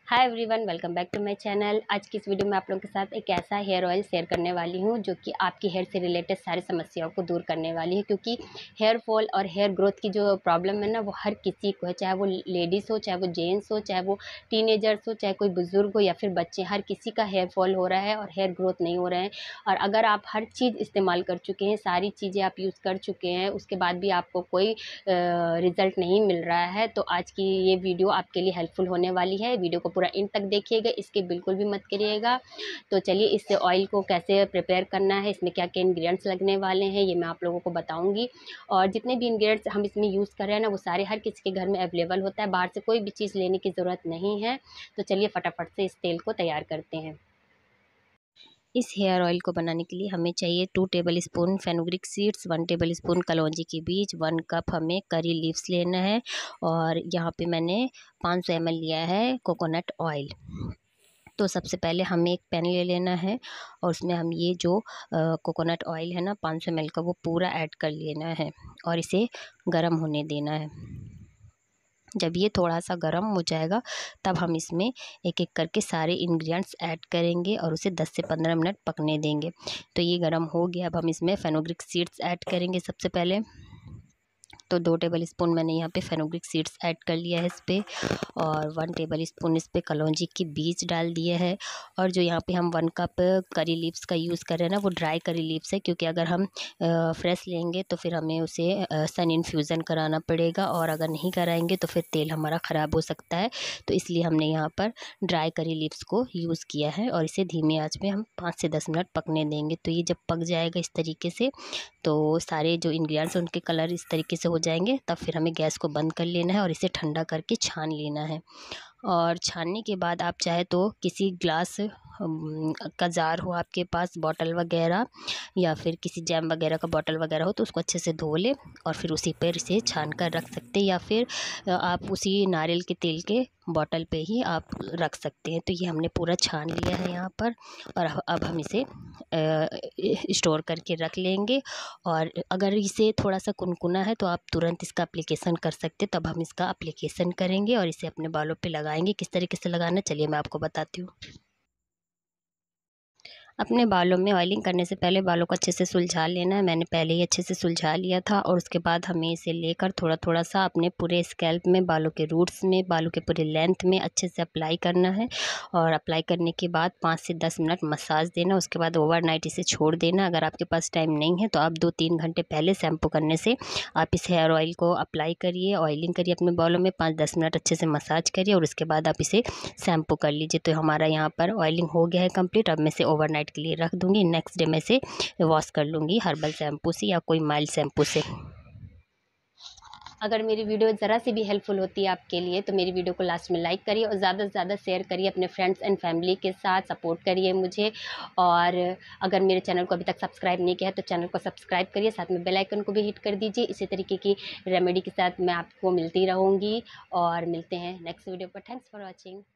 Hi everyone, welcome back to my channel. आज की इस वीडियो में आप लोगों के साथ एक ऐसा हेयर ऑयल शेयर करने वाली हूं जो कि आपकी हेयर से रिलेटेड सारी समस्याओं को दूर करने वाली है। क्योंकि हेयर फॉल और हेयर ग्रोथ की जो प्रॉब्लम है ना, वो हर किसी को है, चाहे वो लेडीज़ हो, चाहे वो जेंट्स हो, चाहे वो टीनेजर्स हो, चाहे कोई बुजुर्ग हो या फिर बच्चे, हर किसी का हेयर फॉल हो रहा है और हेयर ग्रोथ नहीं हो रहे हैं। और अगर आप हर चीज़ इस्तेमाल कर चुके हैं, सारी चीज़ें आप यूज़ कर चुके हैं, उसके बाद भी आपको कोई रिज़ल्ट नहीं मिल रहा है, तो आज की ये वीडियो आपके लिए हेल्पफुल होने वाली है। वीडियो को पूरा एंड तक देखिएगा, इसके बिल्कुल भी मत करिएगा। तो चलिए, इस ऑयल को कैसे प्रिपेयर करना है, इसमें क्या क्या इंग्रेडिएंट्स लगने वाले हैं, ये मैं आप लोगों को बताऊंगी। और जितने भी इंग्रेडिएंट्स हम इसमें यूज़ कर रहे हैं ना, वो सारे हर किसी के घर में अवेलेबल होता है, बाहर से कोई भी चीज़ लेने की ज़रूरत नहीं है। तो चलिए फटाफट से इस तेल को तैयार करते हैं। इस हेयर ऑयल को बनाने के लिए हमें चाहिए 2 table spoon fenugreek seeds, 1 table spoon कलौंजी के बीज, 1 कप हमें करी लीव्स लेना है। और यहाँ पे मैंने 500 ml लिया है कोकोनट ऑयल। तो सबसे पहले हमें एक पैन ले लेना है और उसमें हम ये जो कोकोनट ऑयल है ना 500 ml का, वो पूरा ऐड कर लेना है और इसे गर्म होने देना है। जब ये थोड़ा सा गर्म हो जाएगा तब हम इसमें एक एक करके सारे इंग्रेडिएंट्स ऐड करेंगे और उसे 10 से 15 मिनट पकने देंगे। तो ये गर्म हो गया। अब हम इसमें फेनुग्रीक सीड्स ऐड करेंगे सबसे पहले। तो 2 टेबल स्पून मैंने यहाँ पे फेनुग्रीक सीड्स ऐड कर लिया है इस पर, और 1 टेबल स्पून इस पर कलौंजी के बीज डाल दिए है। और जो यहाँ पे हम 1 कप करी लीव्स का यूज़ कर रहे हैं ना, वो ड्राई करी लीव्स है, क्योंकि अगर हम फ्रेश लेंगे तो फिर हमें उसे सन इन्फ्यूज़न कराना पड़ेगा, और अगर नहीं कराएंगे तो फिर तेल हमारा ख़राब हो सकता है। तो इसलिए हमने यहाँ पर ड्राई करी लीव्स को यूज़ किया है और इसे धीमी आँच में हम 5 से 10 मिनट पकने देंगे। तो ये जब पक जाएगा इस तरीके से, तो सारे जो इंग्रेडिएंट्स उनके कलर इस तरीके से हो जाएंगे, तब फिर हमें गैस को बंद कर लेना है और इसे ठंडा करके छान लेना है। और छानने के बाद आप चाहे तो किसी ग्लास का जार हो आपके पास, बॉटल वगैरह, या फिर किसी जैम वगैरह का बॉटल वगैरह हो, तो उसको अच्छे से धो ले और फिर उसी पर इसे छान कर रख सकते हैं, या फिर आप उसी नारियल के तेल के बॉटल पे ही आप रख सकते हैं। तो ये हमने पूरा छान लिया है यहाँ पर, और अब हम इसे स्टोर करके रख लेंगे। और अगर इसे थोड़ा सा कुनकुना है तो आप तुरंत इसका एप्लीकेशन कर सकते हैं। तब हम इसका एप्लीकेशन करेंगे और इसे अपने बालों पे लगाएंगे। किस तरीके से लगाना, चलिए मैं आपको बताती हूँ। अपने बालों में ऑयलिंग करने से पहले बालों को अच्छे से सुलझा लेना है। मैंने पहले ही अच्छे से सुलझा लिया था। और उसके बाद हमें इसे लेकर थोड़ा थोड़ा सा अपने पूरे स्कैल्प में, बालों के रूट्स में, बालों के पूरे लेंथ में अच्छे से अप्लाई करना है। और अप्लाई करने के बाद 5 से 10 मिनट मसाज देना। उसके बाद ओवरनाइट इसे छोड़ देना। अगर आपके पास टाइम नहीं है तो आप 2-3 घंटे पहले शैम्पू करने से आप इस हेयर ऑयल को अप्लाई करिए, ऑयलिंग करिए अपने बालों में, 5-10 मिनट अच्छे से मसाज करिए और उसके बाद आप इसे शैम्पू कर लीजिए। तो हमारा यहाँ पर ऑयलिंग हो गया है कंप्लीट। अब मैं इसे ओवरनाइट के लिए रख दूंगी। नेक्स्ट डे मैं इसे वॉश कर लूँगी हर्बल शैम्पू से या कोई माइल्ड शैम्पू से। अगर मेरी वीडियो ज़रा सी भी हेल्पफुल होती है आपके लिए तो मेरी वीडियो को लास्ट में लाइक करिए और ज़्यादा से ज़्यादा शेयर करिए अपने फ्रेंड्स एंड फैमिली के साथ, सपोर्ट करिए मुझे। और अगर मेरे चैनल को अभी तक सब्सक्राइब नहीं किया है तो चैनल को सब्सक्राइब करिए, साथ में बेल आइकन को भी हिट कर दीजिए। इसी तरीके की रेमेडी के साथ मैं आपको मिलती रहूँगी और मिलते हैं नेक्स्ट वीडियो पर। Thanks for watching.